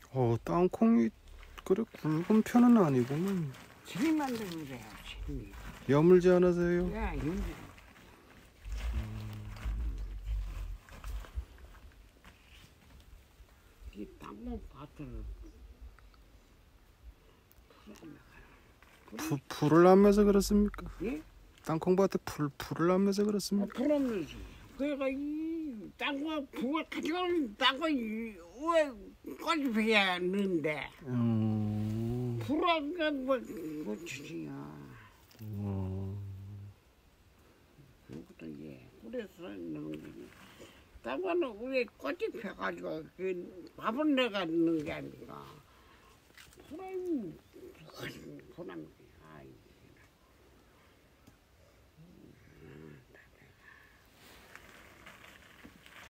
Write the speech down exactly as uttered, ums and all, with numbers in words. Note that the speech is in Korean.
어, 땅콩이 그래 굵은 편은 아니구만. 집이 만들면 돼요, 집이. 여물지 않으세요? 야, 연주. 이 땅콩 밭을 부, 불을 안면서 그렇습니까? 예? 땅콩밭에 불, 불을 안면서 아, 그렇습니까? 그럼요지. 그러니까 이 땅콩 부가 가져가는 땅콩이 왜 꺼집어야 하는데 음, 불안가 뭐 고치지야. 음, 그것도 예. 그래서 넣는 게 땅콩은 왜 꺼집혀가지고 그 밥을 내가 넣는 게 아니라 불안 불안